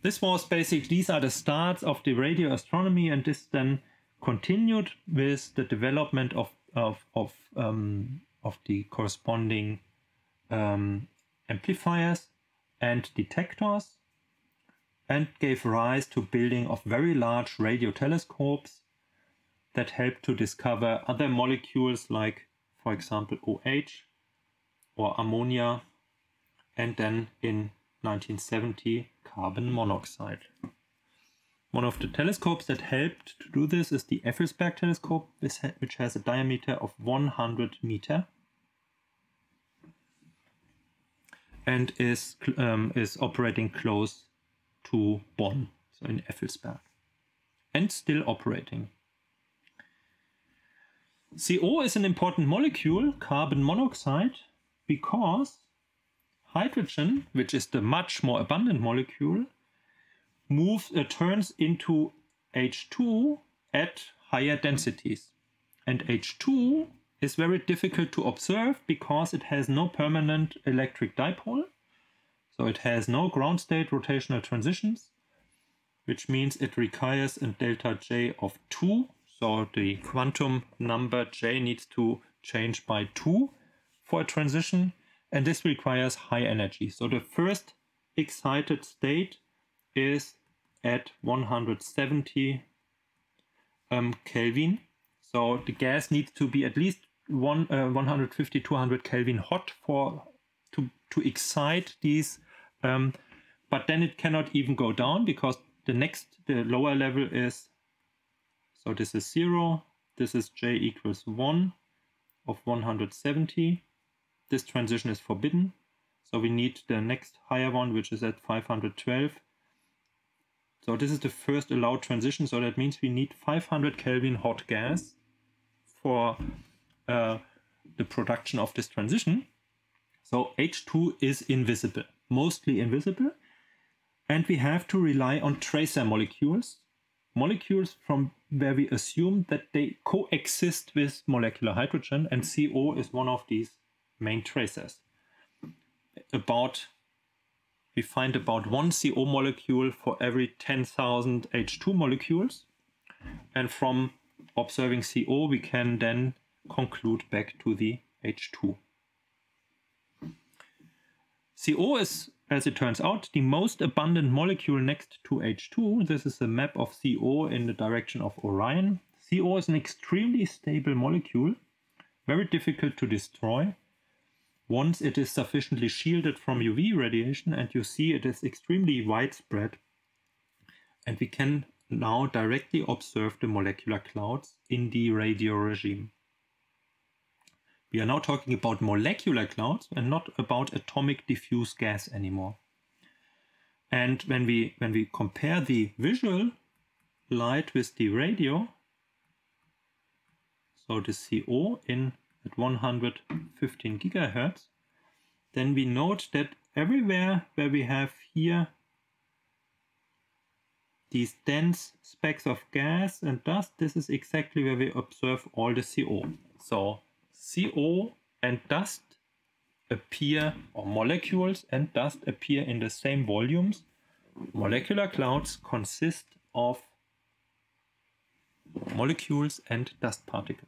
this was basically, these are the starts of the radio astronomy, and this then continued with the development of the corresponding amplifiers and detectors, and gave rise to building of very large radio telescopes that helped to discover other molecules like, for example, OH or ammonia, and then in 1970 carbon monoxide. One of the telescopes that helped to do this is the Effelsberg telescope, which has a diameter of 100 meters and is operating close to Bonn, so in Effelsberg, and still operating. CO is an important molecule, carbon monoxide, because hydrogen, which is the much more abundant molecule, turns into H2 at higher densities. And H2 is very difficult to observe because it has no permanent electric dipole. So it has no ground state rotational transitions, which means it requires a delta J of 2. So the quantum number J needs to change by 2 for a transition, and this requires high energy. So the first excited state is at 170 Kelvin. So the gas needs to be at least 150-200 Kelvin hot to excite these, but then it cannot even go down because the lower level is, so this is 0, this is J equals 1 of 170. This transition is forbidden, so we need the next higher one, which is at 512. So this is the first allowed transition, so that means we need 500 Kelvin hot gas for the production of this transition. So H2 is invisible, mostly invisible, and we have to rely on tracer molecules from where we assume that they coexist with molecular hydrogen, and CO is one of these main tracers. We find about 1 CO molecule for every 10,000 H2 molecules, and from observing CO we can then conclude back to the H2. CO is, as it turns out, the most abundant molecule next to H2. This is a map of CO in the direction of Orion. CO is an extremely stable molecule, very difficult to destroy once it is sufficiently shielded from UV radiation, and you see it is extremely widespread, and we can now directly observe the molecular clouds in the radio regime. We are now talking about molecular clouds and not about atomic diffuse gas anymore. And when we compare the visual light with the radio, so the CO at 115 gigahertz, then we note that everywhere where we have here these dense specks of gas and dust, this is exactly where we observe all the CO. So CO and dust appear, or molecules and dust appear in the same volumes. Molecular clouds consist of molecules and dust particles.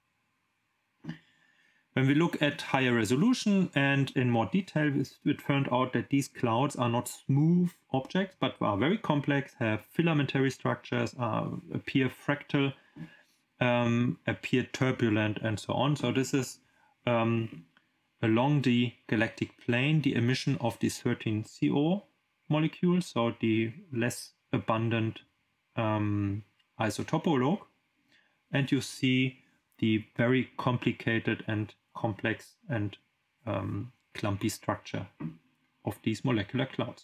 When we look at higher resolution and in more detail, it turned out that these clouds are not smooth objects, but are very complex, have filamentary structures, appear fractal, appear turbulent, and so on. So this is along the galactic plane, the emission of these 13 CO molecules, so the less abundant isotopolog, and you see the very complicated and complex and clumpy structure of these molecular clouds.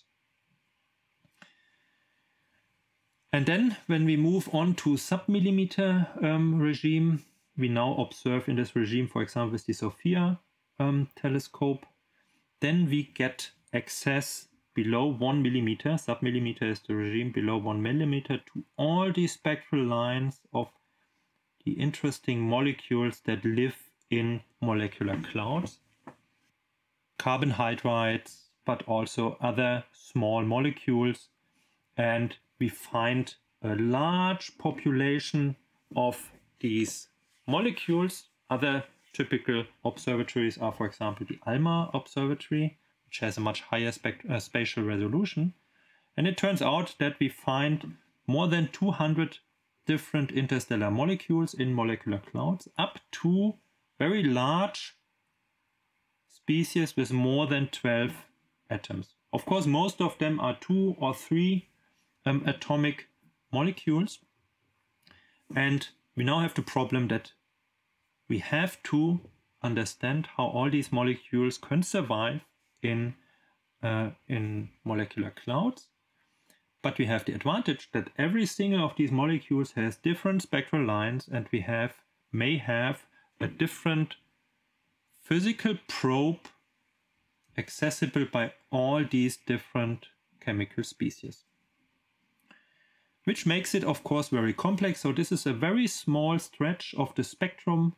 And then when we move on to submillimeter regime, we now observe in this regime, for example, with the SOFIA telescope, then we get access below 1 millimeter, submillimeter is the regime below 1 millimeter, to all the spectral lines of the interesting molecules that live in molecular clouds. Carbon hydrides, but also other small molecules and we find a large population of these molecules. Other typical observatories are, for example, the ALMA observatory, which has a much higher spatial resolution. And it turns out that we find more than 200 different interstellar molecules in molecular clouds, up to very large species with more than 12 atoms. Of course, most of them are 2 or 3 atomic molecules. And we now have the problem that we have to understand how all these molecules can survive in molecular clouds. But we have the advantage that every single of these molecules has different spectral lines, and we may have a different physical probe accessible by all these different chemical species. Which makes it, of course, very complex. So this is a very small stretch of the spectrum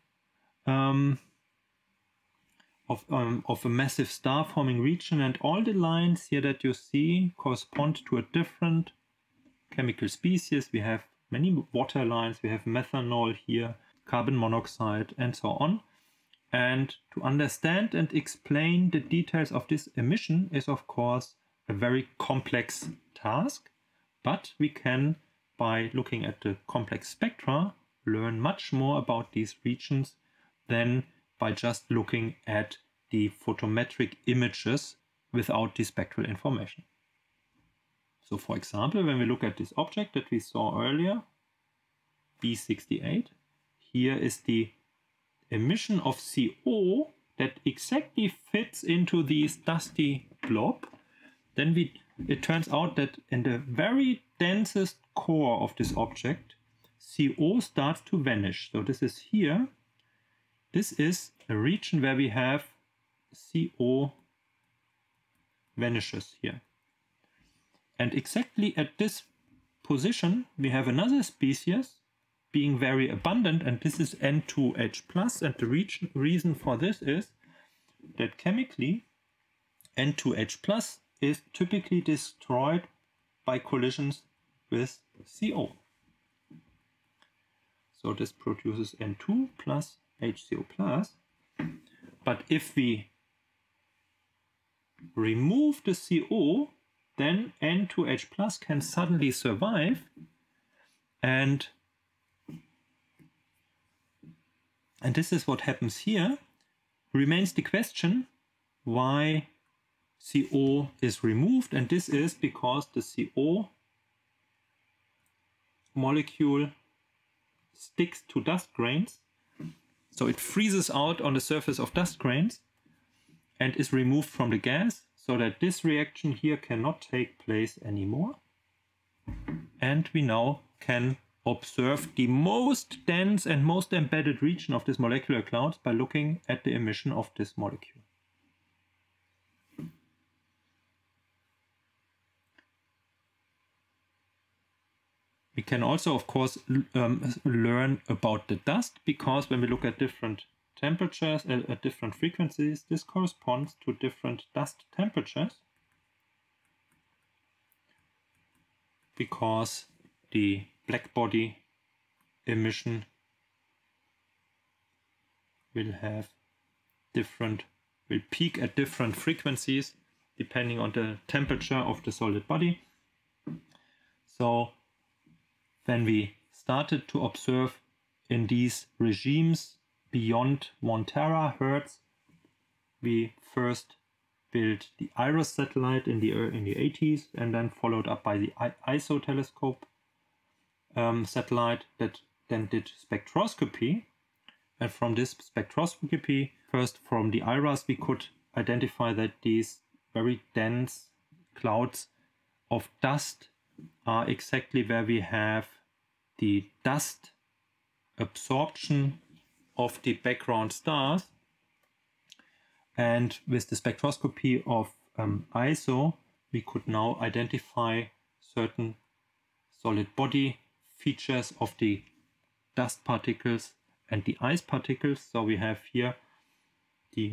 of a massive star-forming region, and all the lines here that you see correspond to a different chemical species. We have many water lines, we have methanol here, carbon monoxide, and so on. And to understand and explain the details of this emission is, of course, a very complex task, but we can, by looking at the complex spectra, learn much more about these regions than by just looking at the photometric images without the spectral information. So, for example, when we look at this object that we saw earlier, B68, here is the emission of CO that exactly fits into this dusty blob. Then it turns out that in the very densest core of this object, CO starts to vanish. So this is here. This is a region where we have CO vanishes here. And exactly at this position, we have another species being very abundant, and this is N2H+. And the reason for this is that chemically, N2H+ is typically destroyed by collisions with CO. So this produces N2 plus HCO plus. But if we remove the CO, then N2H plus can suddenly survive, and this is what happens here. Remains the question why CO is removed, and this is because the CO molecule sticks to dust grains. So it freezes out on the surface of dust grains and is removed from the gas, so that this reaction here cannot take place anymore. And we now can observe the most dense and most embedded region of this molecular cloud by looking at the emission of this molecule. We can also, of course, learn about the dust, because when we look at different temperatures, at different frequencies, this corresponds to different dust temperatures, because the black body emission will peak at different frequencies depending on the temperature of the solid body. So when we started to observe in these regimes beyond 1 terahertz, we first built the IRIS satellite in the 80s, and then followed up by the ISO telescope satellite that then did spectroscopy. And from this spectroscopy, first from the IRIS, we could identify that these very dense clouds of dust are exactly where we have the dust absorption of the background stars. And with the spectroscopy of ISO, we could now identify certain solid body features of the dust particles and the ice particles. So we have here the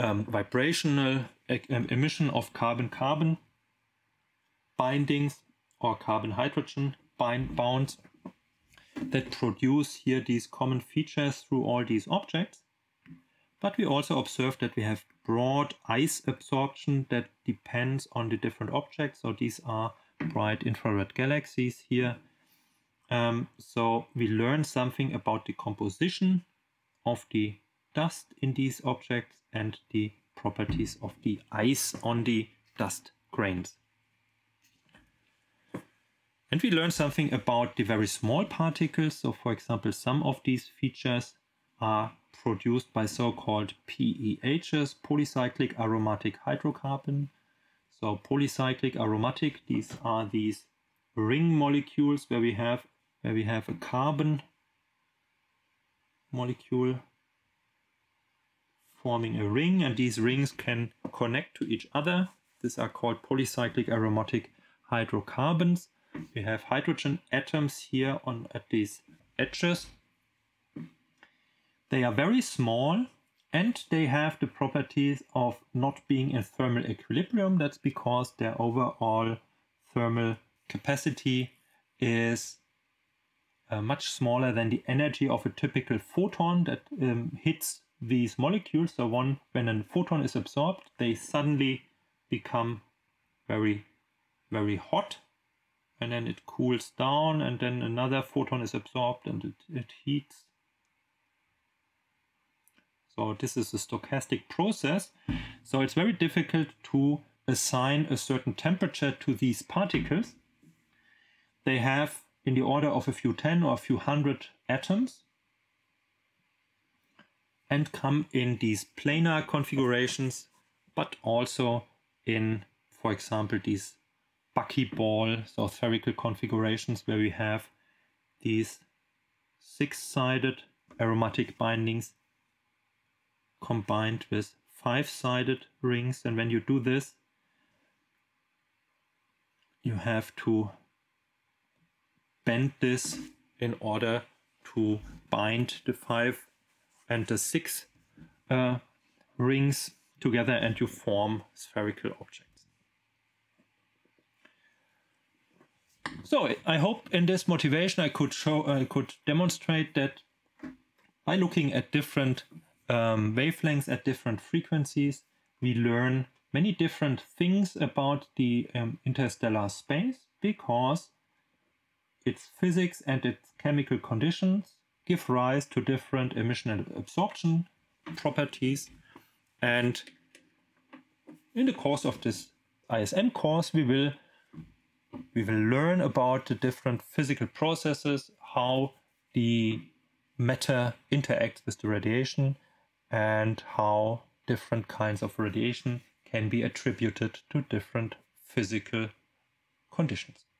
vibrational emission of carbon-carbon bindings or carbon-hydrogen bonds that produce here these common features through all these objects. But we also observe that we have broad ice absorption that depends on the different objects. So these are bright infrared galaxies here. So we learn something about the composition of the dust in these objects and the properties of the ice on the dust grains. And we learn something about the very small particles. So for example, some of these features are produced by so-called PEHs, polycyclic aromatic hydrocarbon. So polycyclic aromatic, these are these ring molecules where we have a carbon molecule forming a ring, and these rings can connect to each other. These are called polycyclic aromatic hydrocarbons. We have hydrogen atoms here at these edges. They are very small and they have the properties of not being in thermal equilibrium. That's because their overall thermal capacity is much smaller than the energy of a typical photon that hits these molecules. So when a photon is absorbed, they suddenly become very, very hot, and then it cools down, and then another photon is absorbed and it heats. So this is a stochastic process. So it's very difficult to assign a certain temperature to these particles. They have in the order of a few 10 or a few 100 atoms and come in these planar configurations, but also in, for example, these buckyball, so spherical configurations where we have these 6-sided aromatic bindings combined with 5-sided rings. And when you do this, you have to bend this in order to bind the 5 and the 6 rings together, and you form spherical objects. So I hope in this motivation I could demonstrate that by looking at different wavelengths at different frequencies, we learn many different things about the interstellar space, because its physics and its chemical conditions give rise to different emission and absorption properties. And in the course of this ISM course, we will learn about the different physical processes, how the matter interacts with the radiation, and how different kinds of radiation can be attributed to different physical conditions.